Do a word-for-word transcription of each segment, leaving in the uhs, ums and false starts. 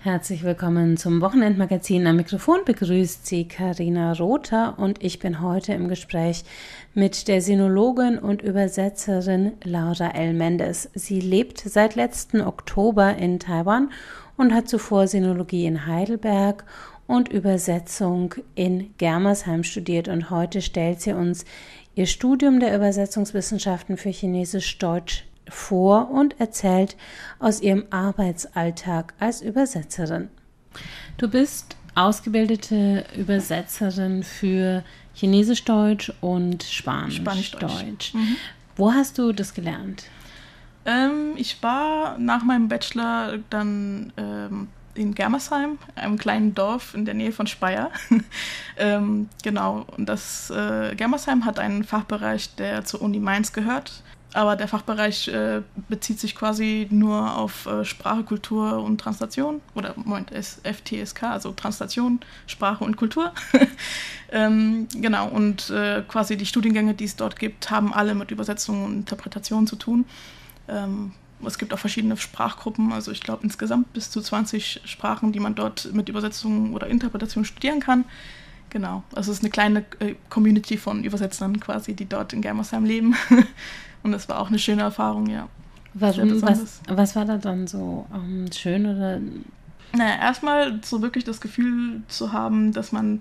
Herzlich willkommen zum Wochenendmagazin. Am Mikrofon begrüßt Sie Carina Rother und ich bin heute im Gespräch mit der Sinologin und Übersetzerin Laura L. Mendes. Sie lebt seit letzten Oktober in Taiwan und hat zuvor Sinologie in Heidelberg und Übersetzung in Germersheim studiert. Und heute stellt sie uns ihr Studium der Übersetzungswissenschaften für Chinesisch-Deutsch vor und erzählt aus ihrem Arbeitsalltag als Übersetzerin. Du bist ausgebildete Übersetzerin für Chinesisch-Deutsch und Spanisch-Deutsch. Spanisch-Deutsch. Mhm. Wo hast du das gelernt? Ähm, ich war nach meinem Bachelor dann ähm, in Germersheim, einem kleinen Dorf in der Nähe von Speyer. ähm, genau, und das äh, Germersheim hat einen Fachbereich, der zur Uni Mainz gehört. Aber der Fachbereich äh, bezieht sich quasi nur auf äh, Sprache, Kultur und Translation. Oder Moment, F T S K, also Translation, Sprache und Kultur. ähm, genau, und äh, quasi die Studiengänge, die es dort gibt, haben alle mit Übersetzung und Interpretation zu tun. Ähm, es gibt auch verschiedene Sprachgruppen, also ich glaube insgesamt bis zu zwanzig Sprachen, die man dort mit Übersetzung oder Interpretation studieren kann. Genau, also es ist eine kleine äh, Community von Übersetzern quasi, die dort in Germersheim leben. Und das war auch eine schöne Erfahrung, ja. Warum, was, was war da dann so um, schön? Oder? Naja, erstmal so wirklich das Gefühl zu haben, dass man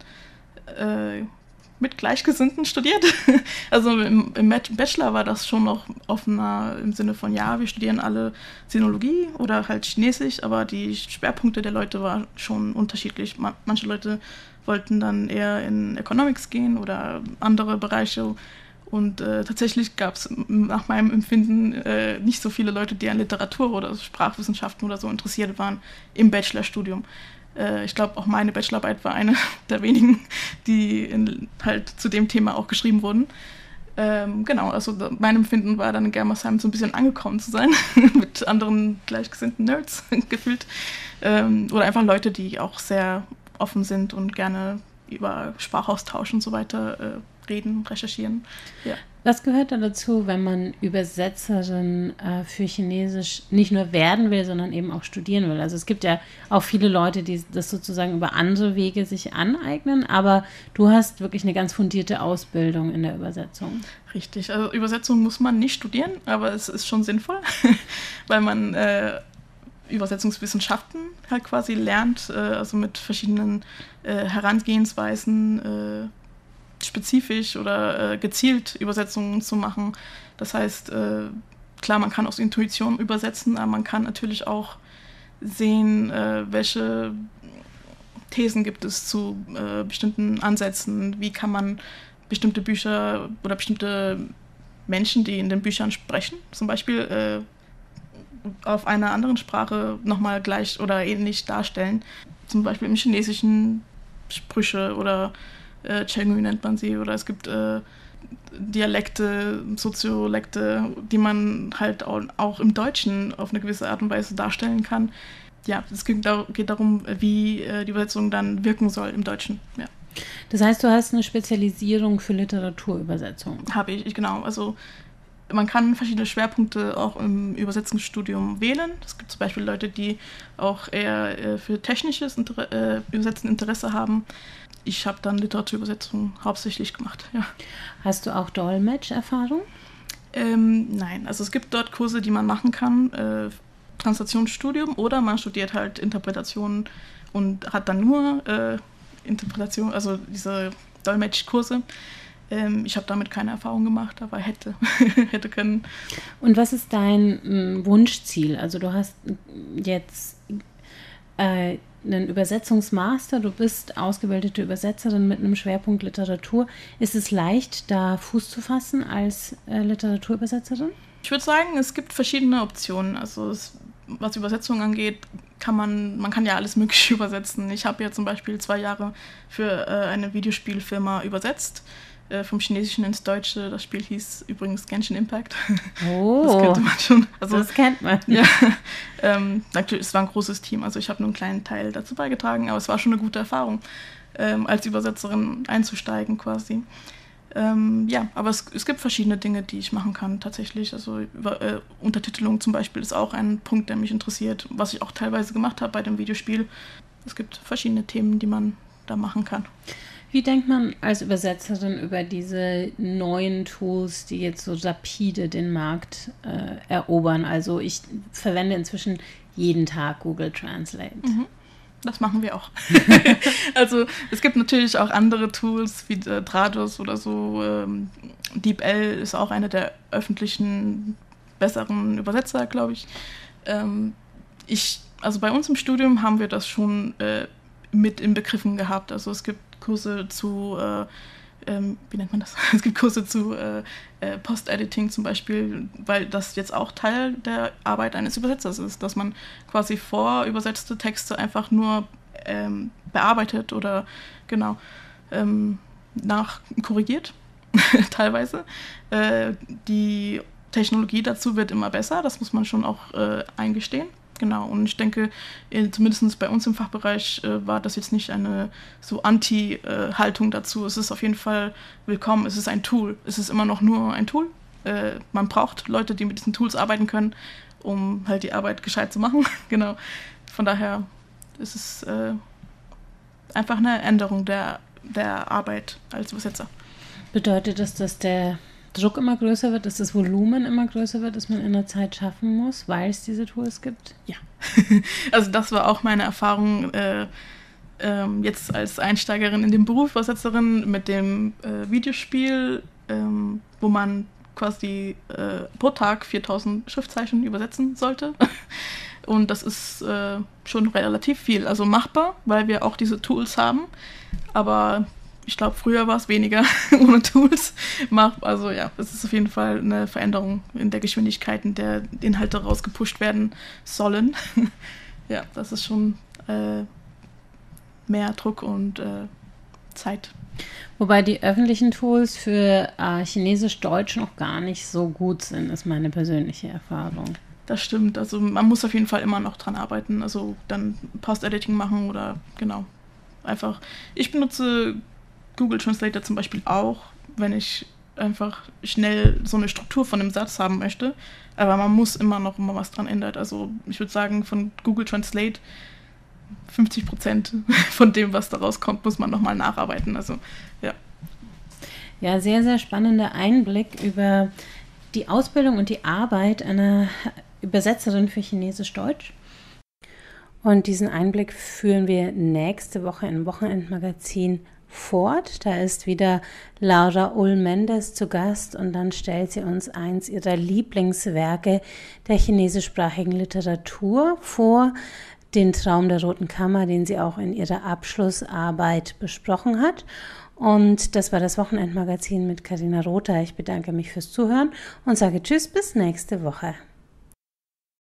äh, mit Gleichgesinnten studiert. Also im, im Bachelor war das schon noch offener im Sinne von, ja, wir studieren alle Sinologie oder halt Chinesisch, aber die Schwerpunkte der Leute waren schon unterschiedlich. Manche Leute wollten dann eher in Economics gehen oder andere Bereiche. Und äh, tatsächlich gab es nach meinem Empfinden äh, nicht so viele Leute, die an Literatur oder Sprachwissenschaften oder so interessiert waren im Bachelorstudium. Äh, ich glaube, auch meine Bachelorarbeit war eine der wenigen, die in, halt zu dem Thema auch geschrieben wurden. Ähm, genau, also da, mein Empfinden war dann in Germersheim so ein bisschen angekommen zu sein, mit anderen gleichgesinnten Nerds gefühlt. Ähm, oder einfach Leute, die auch sehr offen sind und gerne über Sprachaustausch und so weiter äh, reden, recherchieren. Ja. Was gehört da dazu, wenn man Übersetzerin äh, für Chinesisch nicht nur werden will, sondern eben auch studieren will? Also es gibt ja auch viele Leute, die das sozusagen über andere Wege sich aneignen, aber du hast wirklich eine ganz fundierte Ausbildung in der Übersetzung. Richtig, also Übersetzung muss man nicht studieren, aber es ist schon sinnvoll, weil man äh, Übersetzungswissenschaften halt quasi lernt, äh, also mit verschiedenen äh, Herangehensweisen äh, spezifisch oder äh, gezielt Übersetzungen zu machen. Das heißt, äh, klar, man kann aus Intuition übersetzen, aber man kann natürlich auch sehen, äh, welche Thesen gibt es zu äh, bestimmten Ansätzen, wie kann man bestimmte Bücher oder bestimmte Menschen, die in den Büchern sprechen, zum Beispiel äh, auf einer anderen Sprache nochmal gleich oder ähnlich darstellen. Zum Beispiel im Chinesischen Sprüche oder äh, Chengü nennt man sie, oder es gibt äh, Dialekte, Soziolekte, die man halt auch, auch im Deutschen auf eine gewisse Art und Weise darstellen kann. Ja, es geht, geht darum, wie äh, die Übersetzung dann wirken soll im Deutschen. Ja. Das heißt, du hast eine Spezialisierung für Literaturübersetzung? Habe ich, genau. Also man kann verschiedene Schwerpunkte auch im Übersetzungsstudium wählen. Es gibt zum Beispiel Leute, die auch eher äh, für technisches Inter- äh, Übersetzen Interesse haben. Ich habe dann Literaturübersetzung hauptsächlich gemacht, ja. Hast du auch Dolmetsch-Erfahrung? Ähm, nein, also es gibt dort Kurse, die man machen kann, äh, Translationsstudium, oder man studiert halt Interpretation und hat dann nur äh, Interpretation, also diese Dolmetschkurse. Ähm, ich habe damit keine Erfahrung gemacht, aber hätte, hätte können. Und was ist dein m, Wunschziel? Also du hast jetzt äh, einen Übersetzungsmaster, du bist ausgebildete Übersetzerin mit einem Schwerpunkt Literatur. Ist es leicht, da Fuß zu fassen als äh, Literaturübersetzerin? Ich würde sagen, es gibt verschiedene Optionen. Also es, was Übersetzung angeht, kann man, man kann ja alles Mögliche übersetzen. Ich habe ja zum Beispiel zwei Jahre für äh, eine Videospielfirma übersetzt, äh, vom Chinesischen ins Deutsche. Das Spiel hieß übrigens Genshin Impact. Oh, das kennt man schon. Also, das kennt man. Ja, ähm, natürlich, es war ein großes Team, also ich habe nur einen kleinen Teil dazu beigetragen, aber es war schon eine gute Erfahrung, ähm, als Übersetzerin einzusteigen quasi. Ähm, ja, aber es, es gibt verschiedene Dinge, die ich machen kann tatsächlich. Also über, äh, Untertitelung zum Beispiel ist auch ein Punkt, der mich interessiert, was ich auch teilweise gemacht habe bei dem Videospiel. Es gibt verschiedene Themen, die man da machen kann. Wie denkt man als Übersetzerin über diese neuen Tools, die jetzt so rapide den Markt äh, erobern? Also ich verwende inzwischen jeden Tag Google Translate. Mhm. Das machen wir auch. Also es gibt natürlich auch andere Tools wie äh, Trados oder so. Ähm, DeepL ist auch einer der öffentlichen, besseren Übersetzer, glaube ich. Ähm, ich. Also bei uns im Studium haben wir das schon äh, mit inbegriffen gehabt. Also es gibt Kurse zu, äh, ähm, wie nennt man das? Es gibt Kurse zu äh, äh, Post-Editing zum Beispiel, weil das jetzt auch Teil der Arbeit eines Übersetzers ist, dass man quasi vorübersetzte Texte einfach nur ähm, bearbeitet oder genau ähm, nachkorrigiert, teilweise. Äh, die Technologie dazu wird immer besser, das muss man schon auch äh, eingestehen. Genau, und ich denke, zumindest bei uns im Fachbereich äh, war das jetzt nicht eine so Anti-Haltung dazu. Es ist auf jeden Fall willkommen, es ist ein Tool. Es ist immer noch nur ein Tool. Äh, man braucht Leute, die mit diesen Tools arbeiten können, um halt die Arbeit gescheit zu machen. Genau, von daher ist es äh, einfach eine Änderung der, der Arbeit als Übersetzer. Bedeutet das, dass der Druck immer größer wird, dass das Volumen immer größer wird, dass man in der Zeit schaffen muss, weil es diese Tools gibt? Ja, also das war auch meine Erfahrung äh, ähm, jetzt als Einsteigerin in den Beruf, Übersetzerin mit dem äh, Videospiel, ähm, wo man quasi äh, pro Tag viertausend Schriftzeichen übersetzen sollte. Und das ist äh, schon relativ viel, also machbar, weil wir auch diese Tools haben, aber ich glaube, früher war es weniger ohne Tools. Also ja, es ist auf jeden Fall eine Veränderung in der Geschwindigkeit, in der Inhalte rausgepusht werden sollen. Ja, das ist schon äh, mehr Druck und äh, Zeit. Wobei die öffentlichen Tools für äh, Chinesisch-Deutsch noch gar nicht so gut sind, ist meine persönliche Erfahrung. Das stimmt, also man muss auf jeden Fall immer noch dran arbeiten, also dann Post-Editing machen oder genau, einfach. Ich benutze Google Translator zum Beispiel auch, wenn ich einfach schnell so eine Struktur von einem Satz haben möchte. Aber man muss immer noch mal was dran ändern. Also ich würde sagen, von Google Translate fünfzig Prozent von dem, was da rauskommt, muss man nochmal nacharbeiten. Also ja. Ja, sehr, sehr spannender Einblick über die Ausbildung und die Arbeit einer Übersetzerin für Chinesisch-Deutsch. Und diesen Einblick führen wir nächste Woche im Wochenendmagazin fort. Da ist wieder Laura Ull-Mendes zu Gast und dann stellt sie uns eins ihrer Lieblingswerke der chinesischsprachigen Literatur vor, den Traum der Roten Kammer, den sie auch in ihrer Abschlussarbeit besprochen hat. Und das war das Wochenendmagazin mit Carina Rother. Ich bedanke mich fürs Zuhören und sage Tschüss, bis nächste Woche.